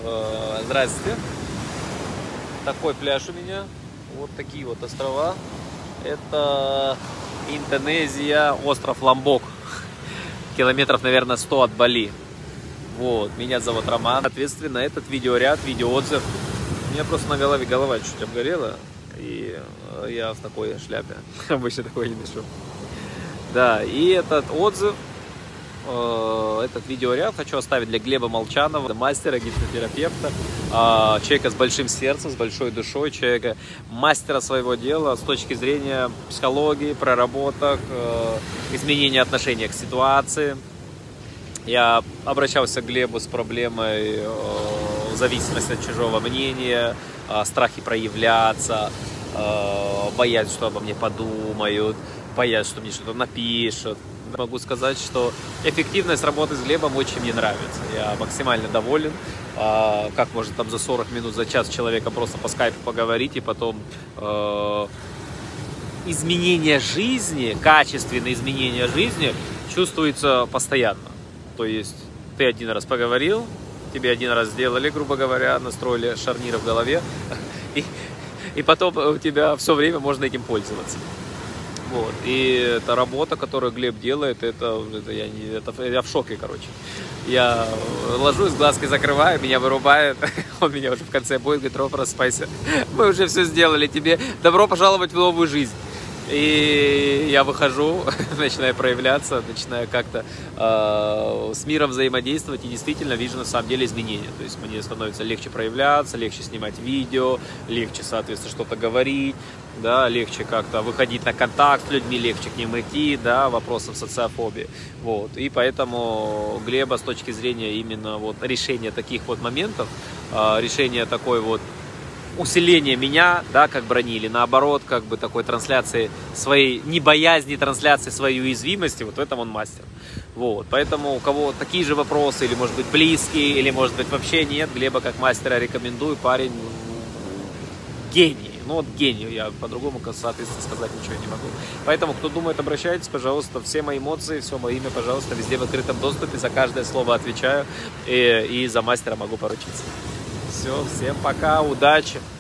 Здрасте. Такой пляж у меня. Вот такие вот острова. Это Индонезия, остров Ломбок. Километров, наверное, 100 от Бали. Вот, меня зовут Роман. Соответственно, этот видеоряд, видеоотзыв. У меня просто на голове голова чуть обгорела. И я в такой шляпе. Обычно такой не ношу. Да, и этот отзыв, этот видеоряд хочу оставить для Глеба Молчанова, мастера, гипнотерапевта, человека с большим сердцем, с большой душой, человека, мастера своего дела с точки зрения психологии, проработок, изменения отношения к ситуации. Я обращался к Глебу с проблемой зависимости от чужого мнения, страхи проявляться, боясь, что обо мне подумают, боясь, что мне что-то напишут. Могу сказать, что эффективность работы с Глебом очень мне нравится. Я максимально доволен. Как можно там за 40 минут, за час человека просто по скайпу поговорить, и потом изменение жизни, качественное изменение жизни чувствуется постоянно. То есть ты один раз поговорил, тебе один раз сделали, грубо говоря, настроили шарниры в голове, и потом у тебя все время можно этим пользоваться. Вот. И эта работа, которую Глеб делает, я в шоке, короче. Я ложусь, глазки закрываю, меня вырубает, он меня уже в конце будет, говорит: Ром, просыпайся, мы уже все сделали, тебе добро пожаловать в новую жизнь. И я выхожу, начинаю проявляться, начинаю как-то с миром взаимодействовать, и действительно вижу на самом деле изменения. То есть мне становится легче проявляться, легче снимать видео, легче, соответственно, что-то говорить, да, легче как-то выходить на контакт с людьми, легче к ним идти, да, вопросом социофобии. Вот. И поэтому Глеба с точки зрения именно вот решения таких вот моментов, решения такой вот усиление меня, да, как бронили, наоборот, как бы такой трансляции своей, не боязни трансляции своей уязвимости, вот в этом он мастер. Вот, поэтому у кого такие же вопросы, или может быть близкие, или может быть вообще нет, Глеба как мастера рекомендую, парень гений. Ну вот гений, я по-другому, соответственно, сказать ничего не могу. Поэтому, кто думает, обращайтесь, пожалуйста, все мои эмоции, все мое имя, пожалуйста, везде в открытом доступе, за каждое слово отвечаю, и за мастера могу поручиться. Все, всем пока, удачи!